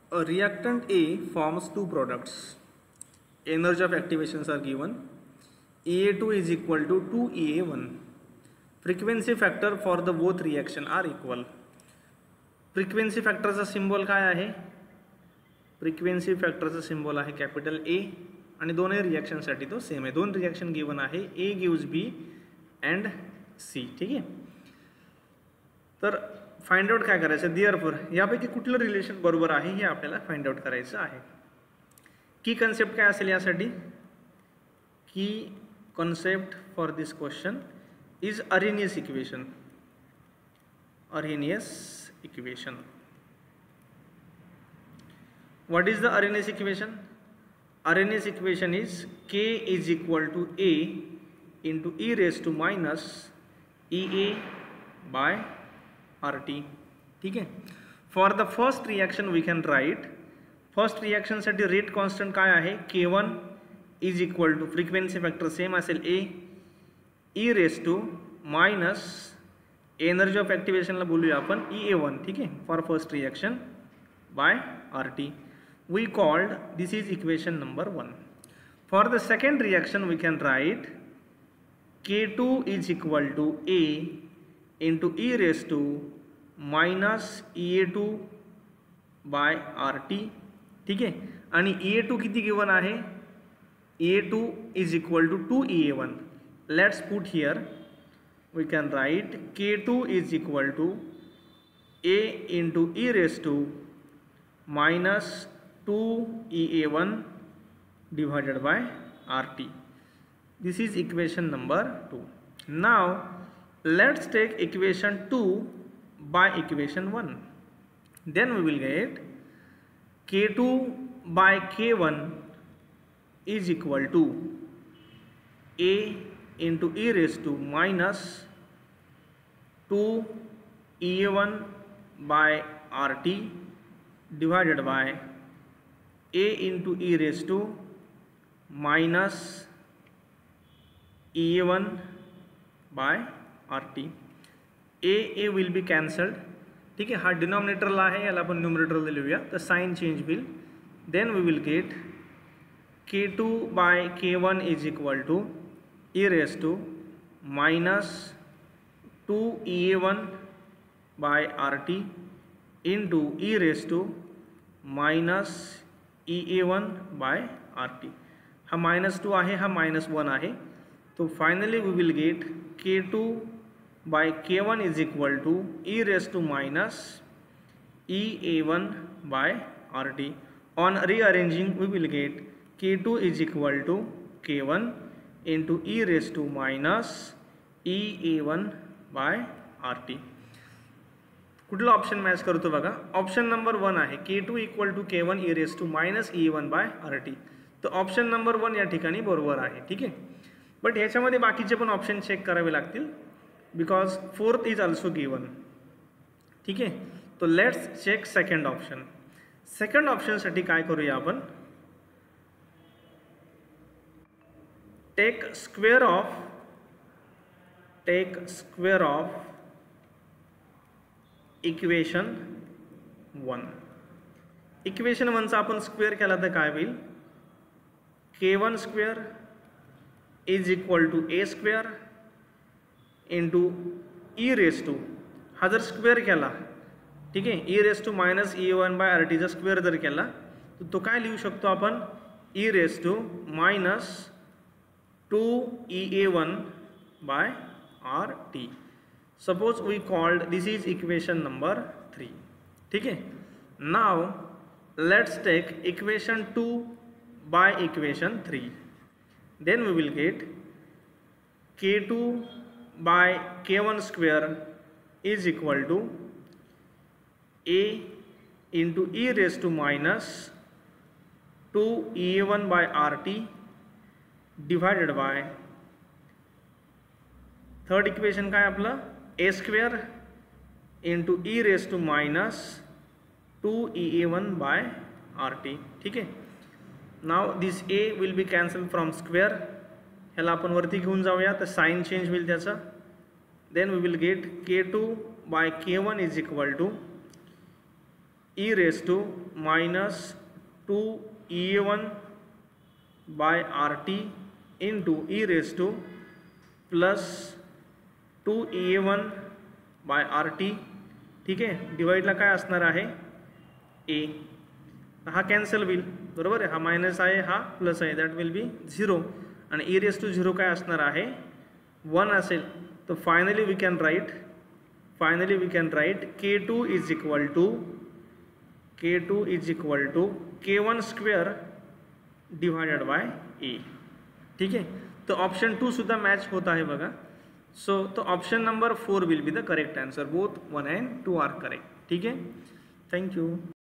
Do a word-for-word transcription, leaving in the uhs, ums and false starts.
A reactant A forms two products. Energy of activations are given. E A two is equal to two E A one. Frequency factor for the both reaction are equal. Frequency factor चा symbol काय आहे? Frequency factor चा symbol आहे capital A आणि दोन्ही reaction साठी तो same आहे. दोन रिएक्शन गिवन आहे, A gives B and C. ठीक आहे. तर फाइंड आउट काय करायचं, देअरफॉर यापैकी कुठलं रिलेशन बरोबर आहे हे आपल्याला फाइंड आउट करायचं आहे. की कन्सेप्ट काय असेल यासाठी, की concept for this question is Arrhenius equation. Arrhenius equation. What is the Arrhenius equation? Arrhenius equation is K is equal to A into e raise to minus E A by R T. ठीक आहे. For the first reaction we can write, first रिएक्शनसाठी rate constant काय आहे, K one is equal to frequency factor same असेल A e raise to minus energy of ॲक्टिवेशनला बोलूया आपण ई A one. ठीक आहे. For first reaction by R T we called this is equation number one. For the second reaction we can write K two is equal to A into e raise to minus E A two by R T. ठीक आहे. आणि E A two किती given आहे, E A two is equal to two E A one. Let's put here we can write K two is equal to A into e raise to minus two E A one divided by R T. This is equation number two. Now let's take equation two by equation one. Then we will get K two by K one is equal to A into e raised to minus two E A one by R T divided by A into e raised to minus E A one by R T. A A will be cancelled. ठीक आहे. हा डिनॉमिनेटरला आहे, याला आपण न्यूमरेटरला लिहूया, तर sign change होईल. Then we will get K two by K one is equal to e raise to minus two E A one by R T into e raise to minus E A one by R T. हा minus two आहे, हा minus one आहे. तो finally we will get K two by K one is equal to e raised to minus E A one by R T. On rearranging we will get K two is equal to K one into e raised to minus E A one by R T. कुठला option match करतो बघा, option number one आहे K two equal to K one e raise to minus E one by R T. तर option number one या ठिकाणी बरोबर आहे. ठीक आहे. बट ह्याच्यामध्ये बाकीचे पण ऑप्शन चेक करावे लागतील, because fourth is also given. ठीक आहे. तो let's check second option. Second ऑप्शनसाठी काय करूया आपण, take square of take square of equation one. Equation वनचा आपण स्क्वेअर केला तर काय होईल, K one square is equal to A square into e raise to, हा जर स्क्वेअर केला, ठीक आहे, e raise to minus E one by R टीचा स्क्वेअर जर केला तर तो काय लिहू शकतो आपण, e raise to minus two E A one by R T. Suppose we called this is equation number three. ठीक आहे. Now let's take equation two by equation three. Then we will get K two by K one square is equal to A into e raised to minus two E A one by R T divided by third equation काय आपलं, A square into e raised to minus two E A one by R T. ठीक आहे. now this A will be cancelled from square, ह्याला आपण वरती घेऊन जाऊया तर साइन चेंज होईल त्याचा. Then we will get K two by K one is equal to e raise to minus two E A one by R T into e raise to plus two E A one by R T. ठीक आहे, डिवाईडला काय असणार आहे ए. हा cancel होईल बरोबर आहे. हा मायनस आहे, हा प्लस आहे, दॅट विल बी झिरो. आणि ई रेस टू झिरो काय असणार आहे वन असेल. तर finally we can write finally we can write K two is equal to K two is equal to K one square divided by A. ठीक आहे, तर option to सुद्धा मॅच होत आहे बघा. सो तो option number four will be the correct answer. Both one and two are correct. ठीक आहे, थँक्यू.